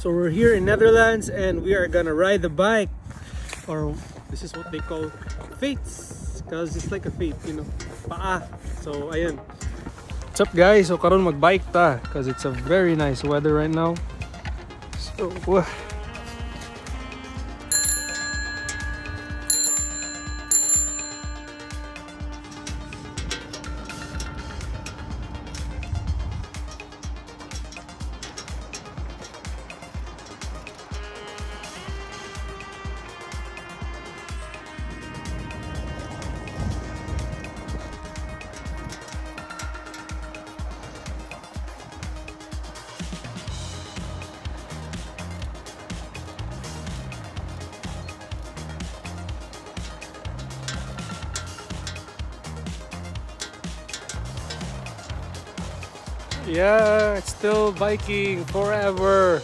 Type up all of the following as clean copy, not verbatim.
So we're here in Netherlands and we are gonna ride the bike, or this is what they call fates, because it's like a fate, you know, paa. So ayan. What's up guys? So karon magbike ta because it's a very nice weather right now. So yeah, it's still biking forever.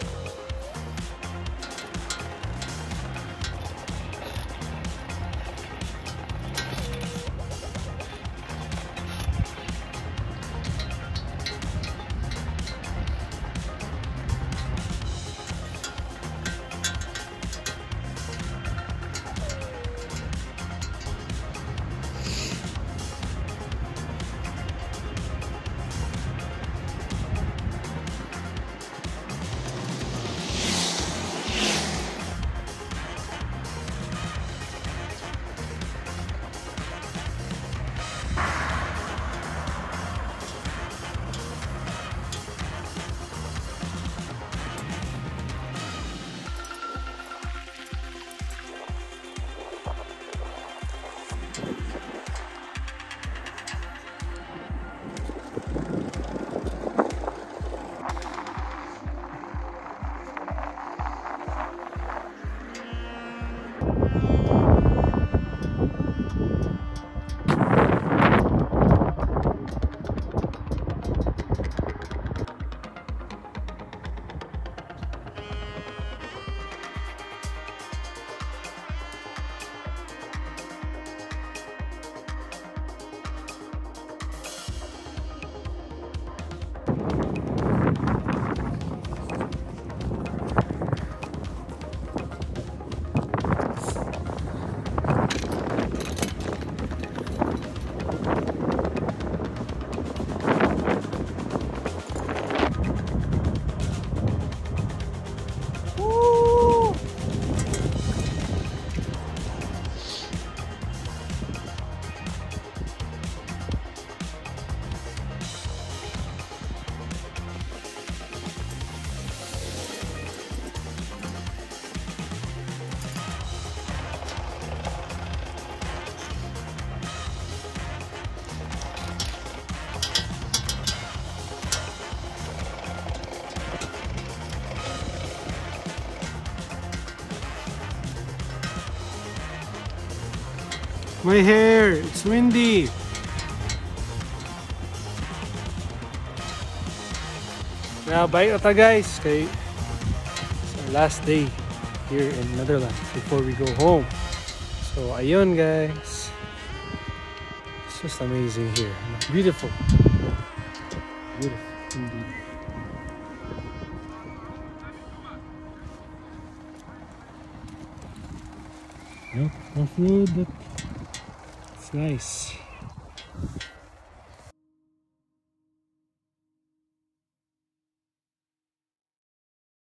My hair, it's windy. Now, bye ata guys. Okay, it's our last day here in Netherlands before we go home. So, ayun guys. It's just amazing here. Beautiful. Beautiful indeed. Nope, off-road, but it's nice.